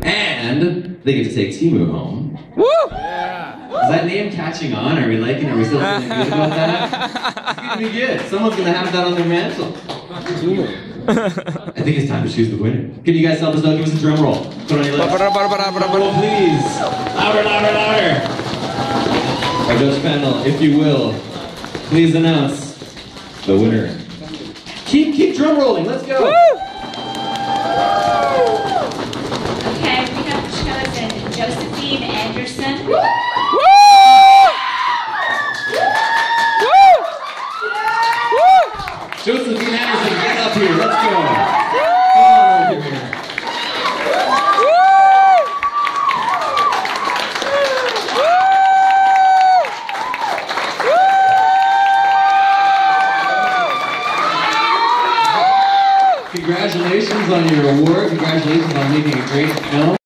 And they get to take Timu home. Woo! Is that name catching on? Are we liking it? Are we still feeling good about that? It's gonna be good. Someone's gonna have that on their mantle. I think it's time to choose the winner. Can you guys help us out? Give us a drum roll. Put on your lips. Drum roll, please. Louder, louder, louder. Our judge panel, if you will, please announce the winner. Keep drum rolling. Let's go. Okay, we have chosen Josephine Anderson. Josephine Anderson, get up here. Let's go. Come on over here. Congratulations on your award. Congratulations on making a great film.